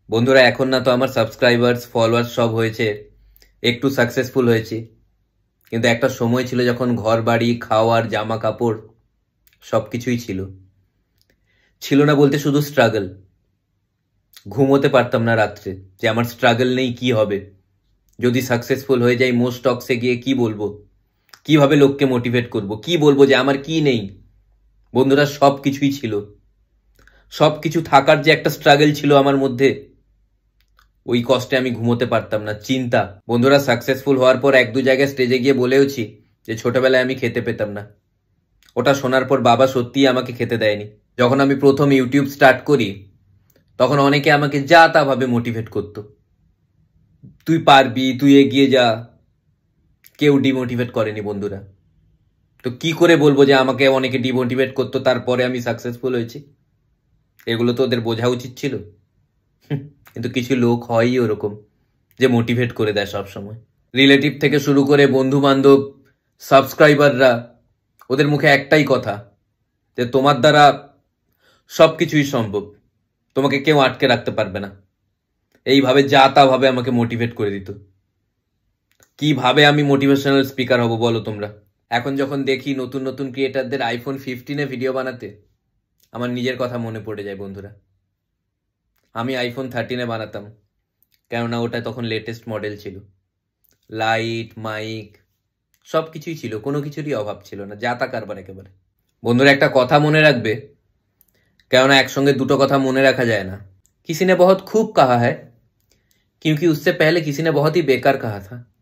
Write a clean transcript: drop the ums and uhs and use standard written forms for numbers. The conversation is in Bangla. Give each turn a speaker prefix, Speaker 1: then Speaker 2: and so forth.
Speaker 1: বন্ধুরা এখন না তো আমার সাবস্ক্রাইবার্স ফলোয়ার্স সব হয়েছে, একটু সাকসেসফুল হয়েছি, কিন্তু একটা সময় ছিল যখন ঘর বাড়ি খাওয়ার জামা কাপড় সবকিছুই ছিল। ছিল না বলতে শুধু স্ট্রাগল। ঘুমোতে পারতাম না রাত্রে যে আমার স্ট্রাগল নেই কি হবে, যদি সাকসেসফুল হয়ে যাই মোস্ট টক্সে গিয়ে কি বলবো, কিভাবে লোককে মোটিভেট করব, কি বলবো যে আমার কি নেই। বন্ধুরা সবকিছুই ছিল, সবকিছু থাকার যে একটা স্ট্রাগল ছিল আমার মধ্যে, ওই কষ্টে আমি ঘুমোতে পারতাম না। চিন্তা। বন্ধুরা সাকসেসফুল হওয়ার পর এক দু জায়গায় স্টেজে গিয়ে বলেওছি যে ছোটবেলায় আমি খেতে পেতাম না। ওটা শোনার পর বাবা সত্যিই আমাকে খেতে দেয়নি। যখন আমি প্রথম ইউটিউব স্টার্ট করি তখন অনেকে আমাকে যা তা ভাবে মোটিভেট করতো, তুই পারবি, তুই এগিয়ে যা। কেউ ডিমোটিভেট করেনি বন্ধুরা। তো কি করে বলবো যে আমাকে অনেকে ডিমোটিভেট করতো তারপরে আমি সাকসেসফুল হয়েছি? এগুলো তো ওদের বোঝা উচিত ছিল। কিন্তু কিছু লোক হয়ই ওরকম, যে মোটিভেট করে দেয় সব সময়। রিলেটিভ থেকে শুরু করে বন্ধু বান্ধব, সাবস্ক্রাইবাররা, ওদের মুখে একটাই কথা যে তোমার দ্বারা সবকিছুই সম্ভব, তোমাকে কেউ আটকে রাখতে পারবে না। এইভাবে যা তা ভাবে আমাকে মোটিভেট করে দিত। কিভাবে আমি মোটিভেশনাল স্পিকার হব বলো তোমরা? এখন যখন দেখি নতুন নতুন ক্রিয়েটারদের আইফোন 15-এ ভিডিও বানাতে, আমার নিজের কথা মনে পড়ে যায় বন্ধুরা। আমি আইফোন 13-এ বানাতাম, কেননা ওটা তখন লেটেস্ট মডেল ছিল। লাইট, মাইক সব কিছুই ছিল, কোনো কিছুরই অভাব ছিল না, যা তা কারবার একেবারে। বন্ধুরা একটা কথা মনে রাখবে, কেননা একসঙ্গে দুটো কথা মনে রাখা যায় না। किसी ने बहुत खूब कहा है क्योंकि उससे पहले किसी ने बहुत ही बेकार कहा था।